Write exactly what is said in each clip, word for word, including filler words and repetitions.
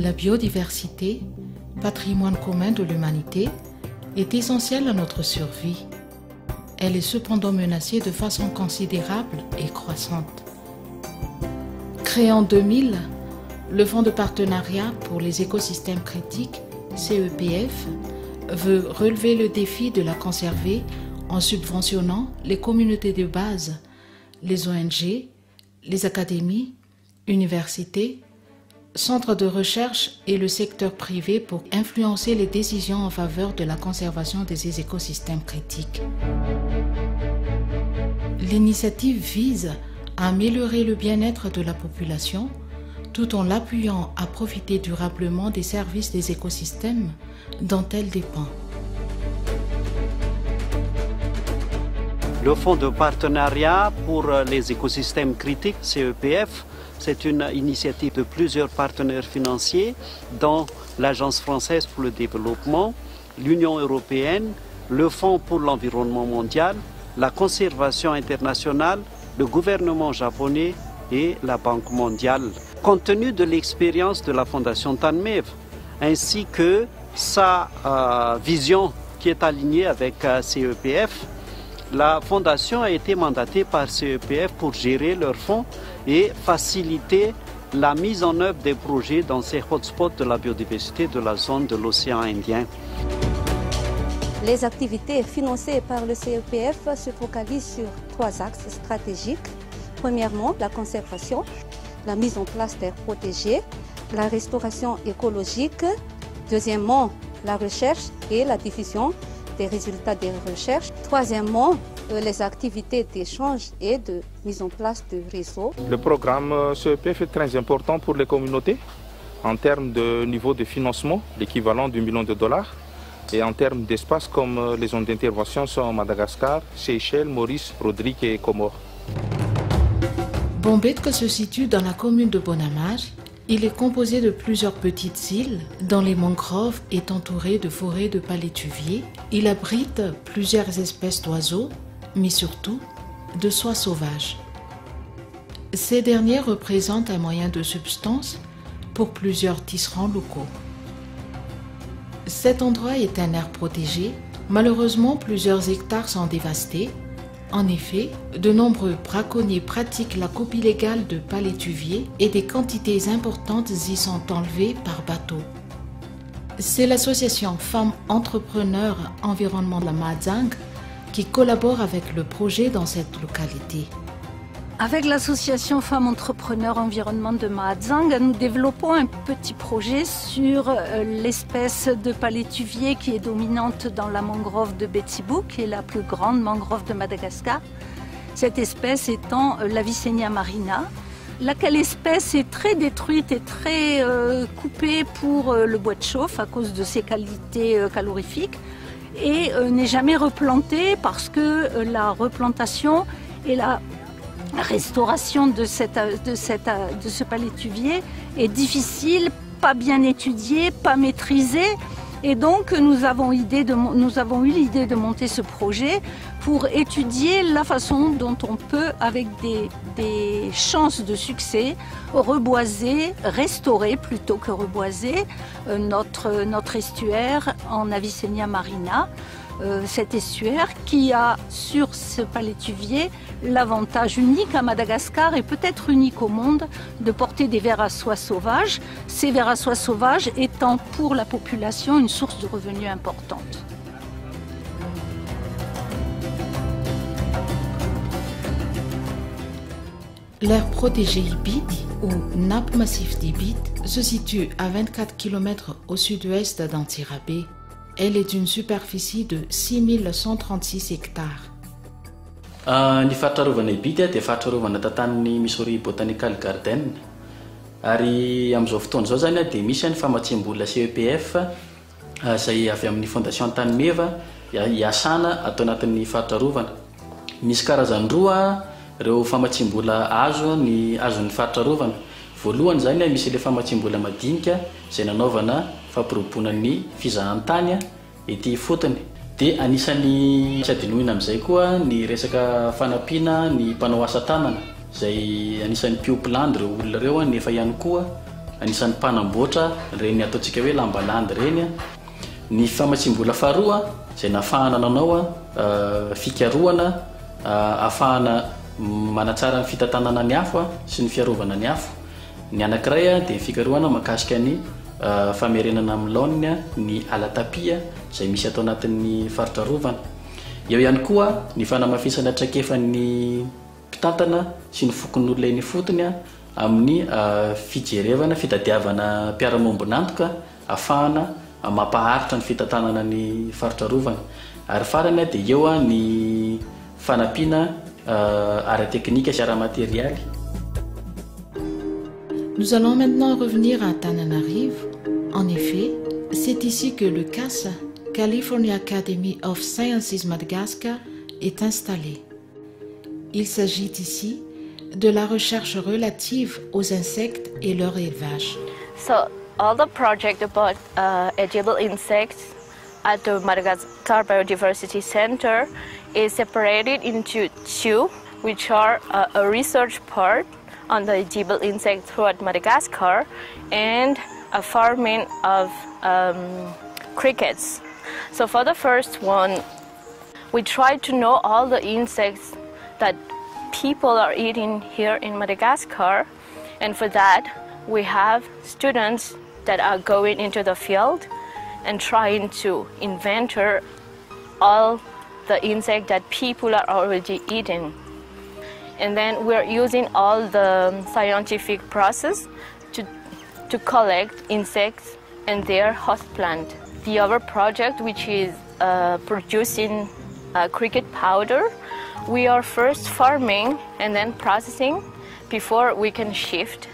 La biodiversité, patrimoine commun de l'humanité, est essentielle à notre survie. Elle est cependant menacée de façon considérable et croissante. Créé en deux mille, le Fonds de partenariat pour les écosystèmes critiques, C E P F, veut relever le défi de la conserver en subventionnant les communautés de base, les O N G, les académies, universités, centres de recherche et le secteur privé pour influencer les décisions en faveur de la conservation de ces écosystèmes critiques. L'initiative vise à améliorer le bien-être de la population tout en l'appuyant à profiter durablement des services des écosystèmes dont elle dépend. Le Fonds de partenariat pour les écosystèmes critiques, C E P F, c'est une initiative de plusieurs partenaires financiers, dont l'Agence française pour le développement, l'Union européenne, le Fonds pour l'environnement mondial, la conservation internationale, le gouvernement japonais et la Banque mondiale. Compte tenu de l'expérience de la Fondation TANMEV, ainsi que sa euh, vision qui est alignée avec euh, C E P F, la Fondation a été mandatée par C E P F pour gérer leurs fonds et faciliter la mise en œuvre des projets dans ces hotspots de la biodiversité de la zone de l'océan Indien. Les activités financées par le C E P F se focalisent sur trois axes stratégiques. Premièrement, la conservation, la mise en place d'aires protégées, la restauration écologique. Deuxièmement, la recherche et la diffusion des résultats des recherches. Troisièmement, les activités d'échange et de mise en place de réseaux. Le programme C E P F est très important pour les communautés en termes de niveau de financement, l'équivalent d'un million de dollars, et en termes d'espace comme les zones d'intervention sont Madagascar, Seychelles, Maurice, Rodrigue et Comores. Bombetka se situe dans la commune de Bonamage. Il est composé de plusieurs petites îles dont les mangroves est entouré de forêts de palétuviers. Il abrite plusieurs espèces d'oiseaux, mais surtout de soies sauvages. Ces derniers représentent un moyen de subsistance pour plusieurs tisserands locaux. Cet endroit est un aire protégé. Malheureusement, plusieurs hectares sont dévastés. En effet, de nombreux braconniers pratiquent la coupe illégale de palétuviers et des quantités importantes y sont enlevées par bateau. C'est l'association Femmes Entrepreneurs Environnement de la Mahajang qui collabore avec le projet dans cette localité. Avec l'association Femmes Entrepreneurs Environnement de Mahajang, nous développons un petit projet sur l'espèce de palétuvier qui est dominante dans la mangrove de Betsibout, qui est la plus grande mangrove de Madagascar. Cette espèce étant la Vicenia marina, laquelle espèce est très détruite et très euh, coupée pour euh, le bois de chauffe à cause de ses qualités euh, calorifiques et euh, n'est jamais replantée parce que euh, la replantation et la restauration de, cette, de, cette, de ce palétuvier est difficile, pas bien étudiée, pas maîtrisée. Et donc nous avons, idée de, nous avons eu l'idée de monter ce projet pour étudier la façon dont on peut, avec des, des chances de succès, reboiser, restaurer plutôt que reboiser notre, notre estuaire en Avicennia marina. Euh, cet estuaire qui a sur ce palétuvier l'avantage unique à Madagascar et peut-être unique au monde de porter des vers à soie sauvages, ces vers à soie sauvages étant pour la population une source de revenus importante. L'aire protégée Ibit, ou nappe massif d'Ibit, se situe à vingt-quatre kilomètres au sud-ouest d'Antsirabe. Elle est d'une superficie de six mille cent trente-six hectares. Uh, ny fahatrarovana Ibit dia fahatrarovana tantanin'ny Missouri Botanical Garden. Ary amin'izao fotoana izao zany dia misy ny famatsiam-bola C E P F izay avy amin'ny Fondation TANMEV hiasana atao anatin'ny fahatrarovana. Misy karazany roa ireo famatsiam-bola azo ny azon'ny fahatrarovana. Voalohany zany misy ilay famatsiam-bola madinika izay nanaovana fampirobona ny fizahan-tany ety fotony. Dia anisany tsy adinoina amin'izay koa ny resaka fanampiana ny mpanao asa tanana izay anisany piopland ireo olona ireo nefa ihany koa anisan'ny mpanamboatra reny ataontsika hoe lambalandy reny. Ny famatsim-bola faharoa izay nafahana nanao a fikarohana afahana manatsara ny fitantanana ny afo sy ny fiarovana ny afo. Ny anankiray a dia fikarohana mahakasika ny famerenana amin'ny laoniny ny alatapia izay misy atao anatin'ny faritra rovana. Eo ihany koa ny fanamafisana traikefan'ny mpitantana sy ny fokon'olona eny fotony amin'ny fijerevana fitadiavana mpiara-mombonantoka afahana mampaharitra ny fitantanana ny faritra rovana. Ary farany dia eo ny fanampiana ara-teknika sy ara-matérialy. Nous allons maintenant revenir à Tananarive. En effet, c'est ici que le C A S, California Academy of Sciences Madagascar, est installé. Il s'agit ici de la recherche relative aux insectes et leur élevage. So, all the project about uh, edible insects at the Madagascar Biodiversity Center is separated into two, which are uh, a research part on the edible insects throughout Madagascar and a farming of um, crickets. So for the first one, we tried to know all the insects that people are eating here in Madagascar, and for that we have students that are going into the field and trying to inventor all the insects that people are already eating. And then we're using all the scientific process to, to collect insects and their host plant. The other project, which is uh, producing uh, cricket powder, we are first farming and then processing before we can shift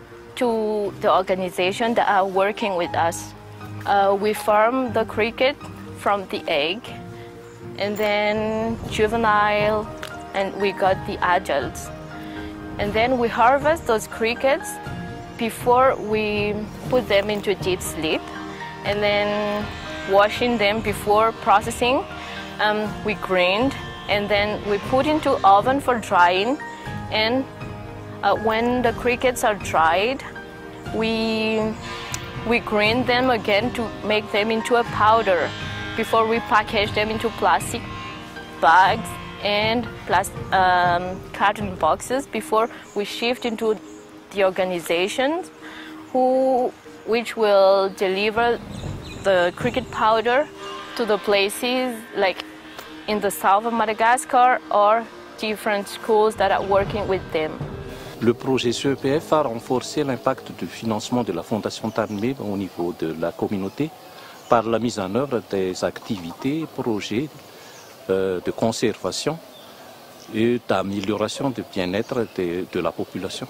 to the organization that are working with us. Uh, we farm the cricket from the egg and then juvenile, and we got the adults. And then we harvest those crickets before we put them into deep sleep, and then washing them before processing. Um, we grind, and then we put into oven for drying. And uh, when the crickets are dried, we, we grind them again to make them into a powder before we package them into plastic bags and plus, um, carton boxes before we shift into the organizations who, which will deliver the cricket powder to the places like in the south of Madagascar or different schools that are working with them. Le projet C E P F a renforcé l'impact du financement de la Fondation Tarnmé au niveau de la communauté par la mise en œuvre des activités, projets euh, de conservation et d'amélioration du bien-être de, de la population.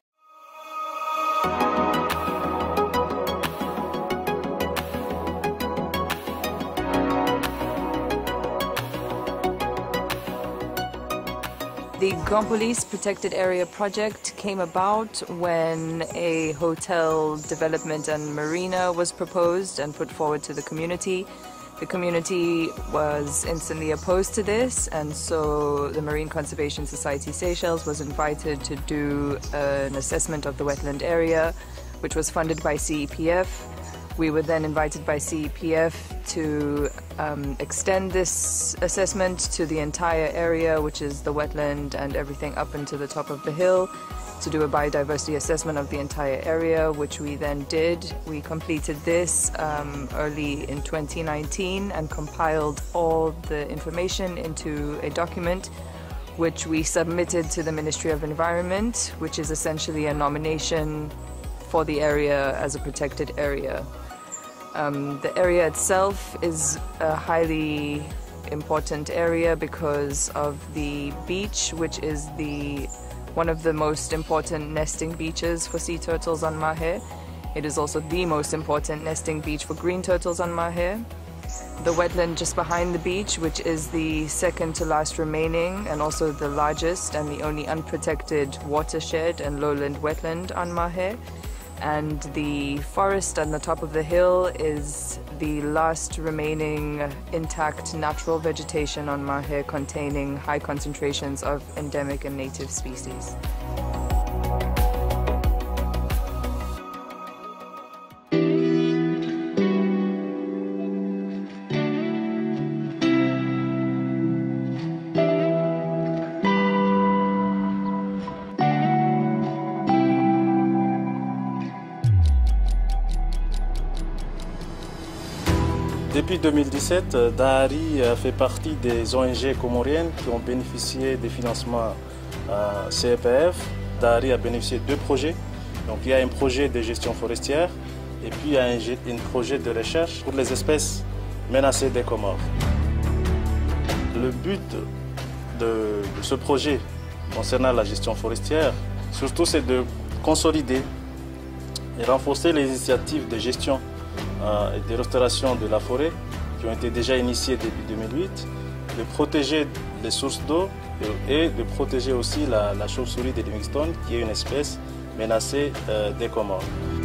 The Grand-Police Protected Area project came about when a hotel development and marina was proposed and put forward to the community. The community was instantly opposed to this, and so the Marine Conservation Society Seychelles was invited to do an assessment of the wetland area, which was funded by C E P F. We were then invited by C E P F to um, extend this assessment to the entire area, which is the wetland and everything up into the top of the hill, to do a biodiversity assessment of the entire area, which we then did. We completed this um, early in twenty nineteen and compiled all the information into a document which we submitted to the Ministry of Environment, which is essentially a nomination for the area as a protected area. Um, the area itself is a highly important area because of the beach, which is the one of the most important nesting beaches for sea turtles on Mahe. It is also the most important nesting beach for green turtles on Mahe. The wetland just behind the beach, which is the second to last remaining and also the largest and the only unprotected watershed and lowland wetland on Mahe. And the forest on the top of the hill is the last remaining intact natural vegetation on Mahe, containing high concentrations of endemic and native species. Depuis deux mille dix-sept, Dahari fait partie des O N G comoriennes qui ont bénéficié des financements euh, C E P F. Dahari a bénéficié de deux projets. Donc, il y a un projet de gestion forestière et puis il y a un, un projet de recherche pour les espèces menacées des Comores. Le but de, de ce projet concernant la gestion forestière, surtout, c'est de consolider et renforcer les initiatives de gestion euh, et de restauration de la forêt qui ont été déjà initiées depuis deux mille huit, de protéger les sources d'eau et de protéger aussi la, la chauve-souris de Livingstone, qui est une espèce menacée euh, des Comores.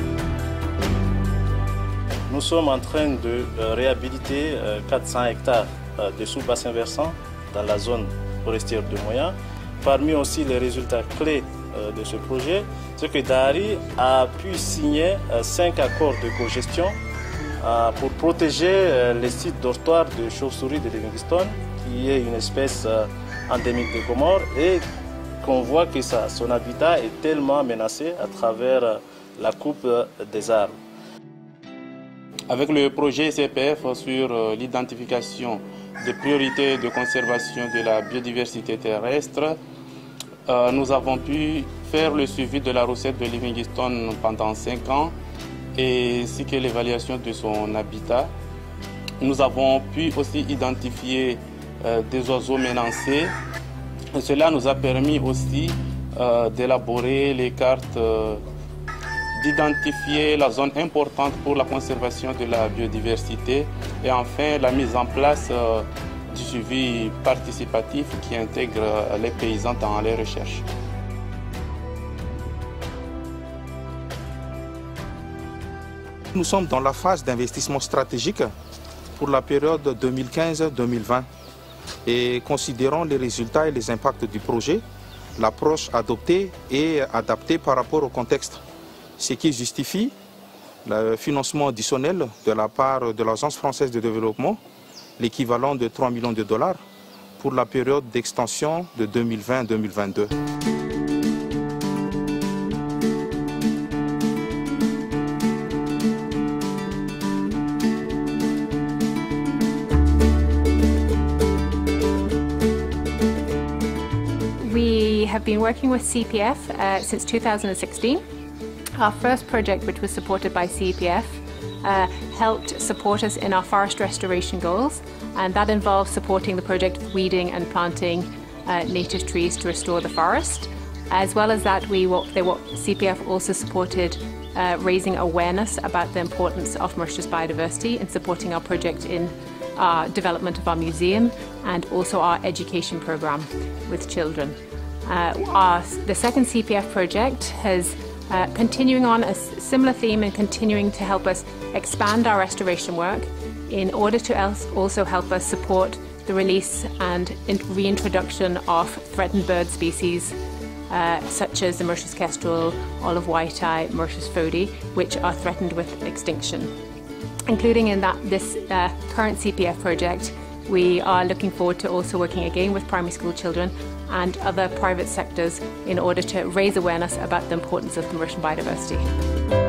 Nous sommes en train de euh, réhabiliter euh, quatre cents hectares euh, de sous-bassin versant dans la zone forestière de Moya. Parmi aussi les résultats clés euh, de ce projet, c'est que Dahari a pu signer euh, cinq accords de cogestion euh, pour protéger euh, les sites dortoirs de chauve-souris de Livingstone, qui est une espèce euh, endémique des Comores, et qu'on voit que ça, son habitat est tellement menacé à travers euh, la coupe euh, des arbres. Avec le projet C P F sur euh, l'identification des priorités de conservation de la biodiversité terrestre, euh, nous avons pu faire le suivi de la recette de Livingstone pendant cinq ans et ainsi que l'évaluation de son habitat. Nous avons pu aussi identifier euh, des oiseaux menacés. Et cela nous a permis aussi euh, d'élaborer les cartes, euh, d'identifier la zone importante pour la conservation de la biodiversité et enfin la mise en place euh, du suivi participatif qui intègre euh, les paysans dans les recherches. Nous sommes dans la phase d'investissement stratégique pour la période deux mille quinze deux mille vingt et considérant les résultats et les impacts du projet, l'approche adoptée est adaptée par rapport au contexte, ce qui justifie le financement additionnel de la part de l'Agence française de développement, l'équivalent de trois millions de dollars pour la période d'extension de deux mille vingt deux mille vingt-deux. We have been working with C P F uh, since two thousand sixteen. Our first project, which was supported by C P F, uh, helped support us in our forest restoration goals, and that involves supporting the project of weeding and planting uh, native trees to restore the forest. As well as that, we they, C P F also supported uh, raising awareness about the importance of Mauritius biodiversity and supporting our project in our development of our museum and also our education program with children. Uh, our, the second C P F project has uh, continuing on a similar theme and continuing to help us expand our restoration work in order to also help us support the release and reintroduction of threatened bird species uh, such as the Mauritius kestrel, olive white-eye, Mauritius fody, which are threatened with extinction. Including in that this uh, current C P F project, we are looking forward to also working again with primary school children and other private sectors in order to raise awareness about the importance of the Mauritian biodiversity.